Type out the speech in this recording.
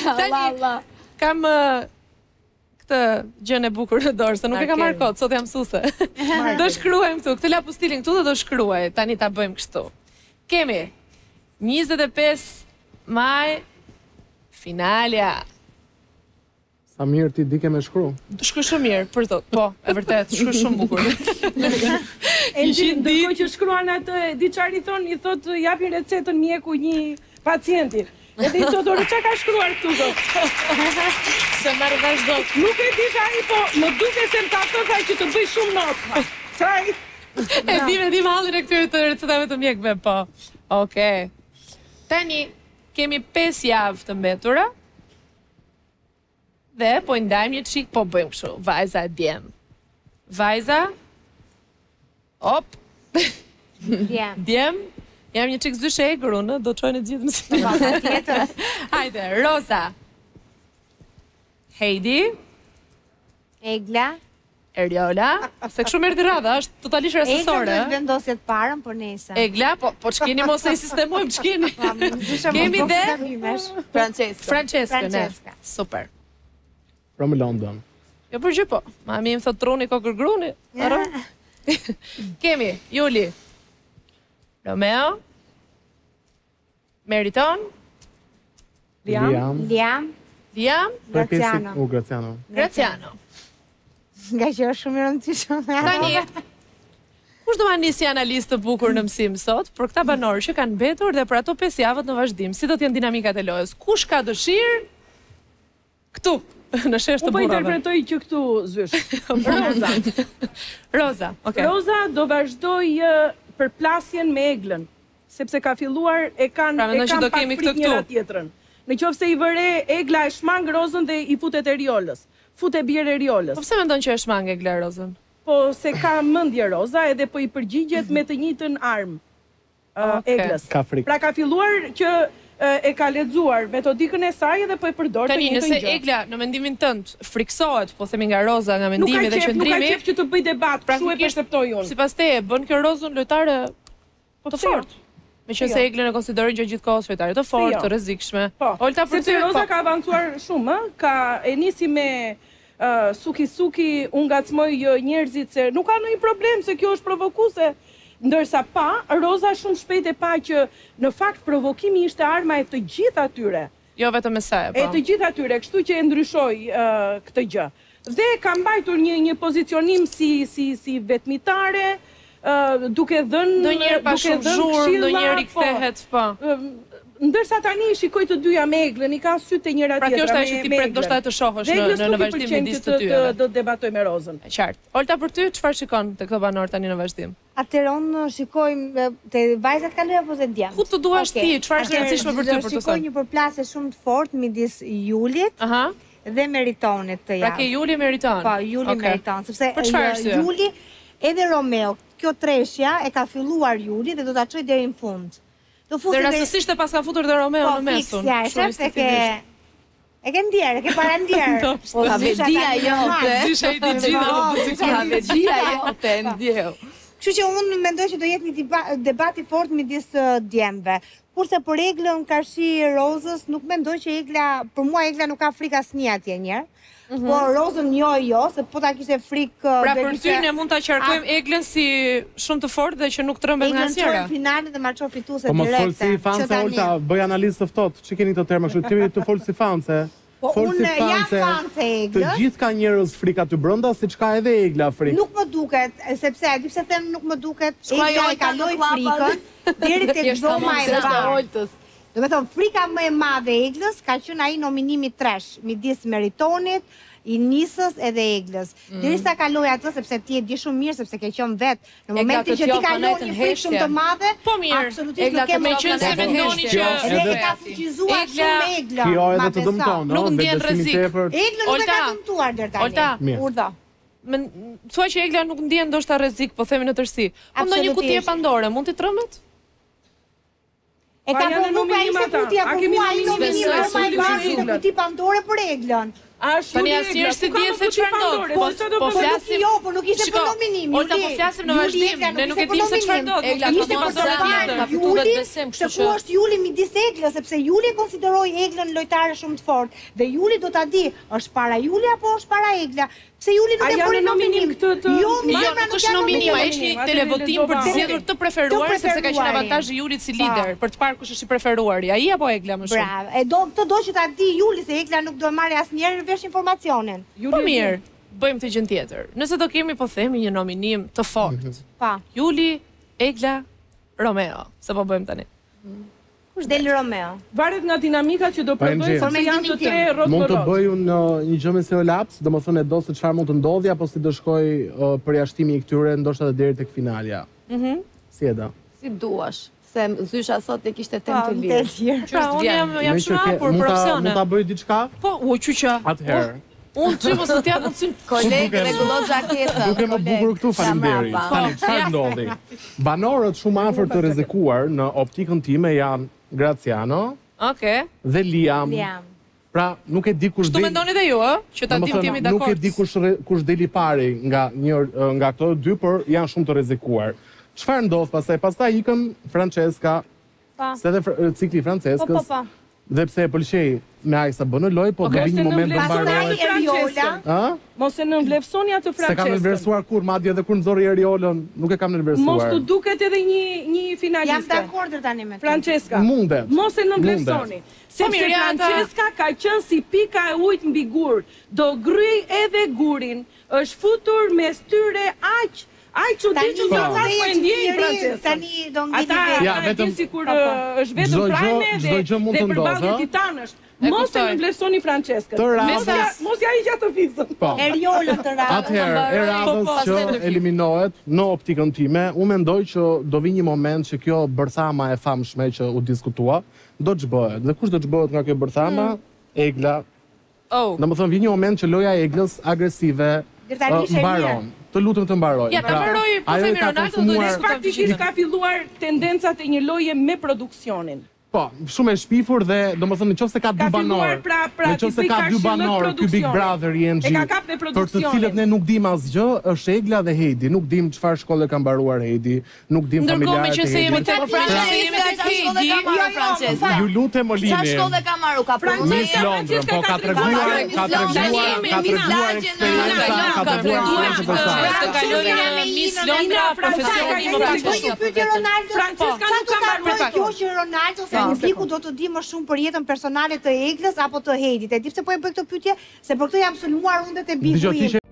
Tani, kam këtë gjën e bukur në dorë, se nuk e kam marrë kot, sot jam mësuese. Do shkruajmë këtu, këtë lapostilin këtu dhe do shkruaj, tani ta bëjmë kështu. Kemi 25 maj, finalja. Sa mirë ti di ke me shkru. Shkruaj shumë mirë, për tot, po, e vërtet, shkruaj shumë bukur. Ndërkohë që shkruan atë, di çfarë i thot japin recetën mjeku një pacienti. Edhe i thot, çka ka shkruar këtu dot? Se marrë vazhdo. Nuk e di ai, po më duke se më ka që të bëj shumë notë. Çaj. E dim hallin e këtyre të recetave të mjekëve, po. Okej. Tani, kemi 5 javë të mbetura. Dhe po i ndajmë një çik, po bëjmë kështu, vajza e djem. Vajza. Op. Djem. Jam një çik zysh e egër unë, do të çojnë të gjithë mësimin. Hajde, Roza. Heidi. Egla. Eriola. Se kështu merr radha, është totalisht rasësore. Egla do të vendosjet parën për nesër. Egla, po ç'keni mos e sistemojmë, ç'keni. Kemi dhe Francesca. Super. From London. Jo për gjë po. Mami më thot truni kokër gruni. Kemi Juli. Romeo. Meriton. Liam. Graziano. Graziano. Nga që është shumë i rëndësishme. Tani, kush do ma nisi analistë të bukur në mësim sot, për këta banorë që kanë mbetur dhe për ato 5 javët në vazhdim, si do t'jenë dinamikat e lojës? Kush ka dëshirë? Këtu, në shesh të burrave. Po interpretoj që këtu zysh. Roza, okay. Roza do vazhdoj përplasjen me Eglën, sepse ka filluar e kanë pakprit njëra tjetrën. Në qoftë se i vëre Egla e shmang Rozën dhe i futet Eriolës. Fute birë Eriolës. Po pse mendon që e shmang Egla Rozën? Po se ka mendje Roza edhe po i përgjigjet me të njëjtën armë Eglës. Pra ka filluar që e ka lexuar metodikën e saj dhe po e përdor të njëjtën gjë. Tani, nëse Egla në mendimin tënd friksohet, po themi nga Roza, nga mendimi dhe qëndrimi, nuk ka qef që të bëj debat, kështu e perceptoj unë. Sipas teje, bën kjo Rozën lojtare të fortë. Meqense Eglën e konsideroj gjithkohës lojtare të fortë, të rrezikshme. Olta, sepse Roza ka avancuar shumë, e nisi me suki, unë ngacmoj njerëzit se nuk ka ndonjë problem se kjo është provokuese. Ndërsa Roza shumë shpejt e pa që në fakt provokimi ishte arma e të gjithë atyre. Jo vetëm e saj, po. E të gjithë atyre, kështu që e ndryshoi këtë gjë. Dhe ka mbajtur një pozicionim si vetmitare, duke dhënë ndonjëherë pa shumë zhurmë, ndonjëherë rikthehet, po. Ndërsa tani shikoj të dyja me Eglën, i kanë sytë e njëra tjetra. Pra kjo është ajo që ti pret ndoshta të shohësh në vazhdim midis të dyve. Do të debatoj me Rozën. Qartë. Olta, për ty çfarë shikon te këto banor tani në vazhdim? Atëherë unë shikoj te vajzat kaloj apo te djamt? Ku të duash ti? Çfarë është e rëndësishme për ty për të thënë? Shikoj një përplasje shumë të fortë midis Julit dhe Meritonit të javës. Pra ke Juli Meriton. Po, Juli Meriton, sepse Juli edhe Romeo, kjo treshja e ka filluar Juli dhe do ta çojë deri në fund. Dhe rastësisht e pas ka futur dhe Romeo në mesun. E ke ndjerë, e ke para ndjerë. Po, ka vedia jote. Zisha i t'i gjitha. Ka vedia jote, ndjeu. Kështu që unë mendoj që do jetë një debat i fortë midis djemve. Kurse për Eglën Karshi Rozës, nuk mendoj që për mua Egla nuk ka frikë asnjë atje njerë. Po Rozën jo, se po ta kishte frikë... Pra për ty ne mund ta qarkojmë Eglën si shumë të fortë dhe që nuk trëmbet nga asnjëra. Eglën çon finale dhe marrçon fituese direkte. Po mos fol si fanse, Olta, bëj analizë të ftohtë. Çi keni këto terma kështu? Ti të fol si fanse. Po unë jam fanse Eglës. Të gjithë ka njerëz frikë aty brenda, siç ka edhe Egla frikë. Nuk më duket, sepse a di pse them nuk më duket, Egla e kaloi frikën deri tek zoma e parë. Do të thonë, frika më e madhe e Eglës ka qenë ai nominimi tresh midis Meritonit, i Nisës edhe Eglës. Derisa kaloi atë, sepse ti e di shumë mirë, sepse ke qenë vetë në momentin që ti kalon një frikë shumë të madhe, absolutisht nuk ke më qenë se mendoni që edhe ka fuqizuar shumë Egla. Kjo edhe të dëmton, nuk ndjen rrezik. Egla nuk e ka dëmtuar deri tani. Urdhë. Thua që Egla nuk ndjen ndoshta rrezik, po themi në tërësi. Po ndonjë kuti e Pandore mund t'i trëmbet? E ka përnu pra ishte kutja për mua, i nominim Roma i basi në kuti Pandore për Eglën. Tani asnjëherë si dihet se çfarë ndodh. Po flasim jo, po nuk ishte për nominimin. Olta, po flasim në vazhdim, ne nuk e dimë se çfarë ndodh. Egla Ishte po për mos ka fituar besim, kështu që është Juli midis Eglës, sepse Juli e konsideroi Eglën lojtare shumë të fortë dhe Juli do ta di, është para Juli apo është para Egla. Pse Juli nuk e bëri nominim këtë? Jo, nuk është nominim, ai është një televotim për të zgjedhur të preferuar, sepse ka qenë avantazhi Julit si lider për të parë kush është i preferuari, ai apo Egla më shumë. Bravo. E do që ta di Juli se Egla nuk do marrë asnjëherë vesh informacionin. Po mirë, bëjmë të gjën tjetër. Nëse do kemi po themi një nominim të fortë. Pa. Juli, Egla, Romeo, se po bëjmë tani. Kush del Romeo? Varet nga dinamika që do prodhoj, se janë të tre rrot. Mund të bëj një gjë me seolaps, domethënë do se çfarë mund të ndodhi apo si do shkoj përjashtimi i këtyre ndoshta deri tek finalja. Si e do? Si duash, se Zysha sot e kishte temë të lirë. Pra, unë jam shumë hapur për opsione. Mund ta bëj diçka? Po, qyqa. Atëherë. Unë ty mos do t'jap mundësin. Koleg, rregullo xhaketën. Duke më bukur këtu, faleminderit. Tani çfarë ndodhi? Banorët shumë afër të rrezikuar në optikën time janë Graciano dhe Liam. Pra, nuk e di kush deli. Kështu mendoni dhe ju, ë? Që ta dim t'jemi dakord. Nuk e di kush deli pari nga këto dy, por janë shumë të rrezikuar. Çfarë ndodh pastaj? Pastaj ikën Francesca. Se edhe cikli Franceskës. Dhe pse e pëlqej me Ajsa bën në lojë, po do vi një moment të mbaroj. Mos e nënvlerësoni atë Franceskën. Se kam nënvlerësuar kur madje edhe kur nxorri Eriolën, nuk e kam nënvlerësuar. Mos tu duket edhe një finaliste. Jam dakord tani me Francesca. Mundet. Mos e nënvlerësoni. Sepse Francesca ka qenë si pika e ujit mbi gur. Do gryj edhe gurin. Është futur mes tyre aq që di që do të po e ndjej Francesca. Tani do ngeli vetë. Ata vetëm sikur është vetëm prajme dhe përballje titanësh. Mos e nënvlerësoni Francesca. Mos ja hiq atë fiksën. Eriolën të radhës. Atëherë, Eradhës që eliminohet në optikën time, unë mendoj që do vi një moment që kjo bërthama e famshme që u diskutua, do të ç'bëhet. Dhe kush do të ç'bëhet nga kjo bërthama? Egla. Domethënë vi një moment që loja e Eglës agresive mbaron. Të lutem të mbaroj. Ja, ta mbaroj, po themi Ronaldo do të faktikisht ka filluar tendencat e një loje me produksionin. Po, shumë e shpifur dhe domethënë nëse ka dy banor. Nëse ka dy banor, ky Big Brother i NG. Për të cilët ne nuk dim asgjë, është Egla dhe Heidi. Nuk dim çfarë shkolle ka mbaruar Heidi, nuk dim familjarët e Heidi. Ndërkohë që se jemi tek Francesca. Ju lutem Olini. Çfarë shkolle ka marrë ka Francesca? Po ka treguar eksperienca, ka treguar të kalojë në Miss Londra profesionale më pas. Francesca nuk ka marrë kjo që Ronaldo publiku do të di më shumë për jetën personale të Eglës apo të Heidit. E di pse po e bëj këtë pyetje, se për këtë jam sulmuar unë te Bigu.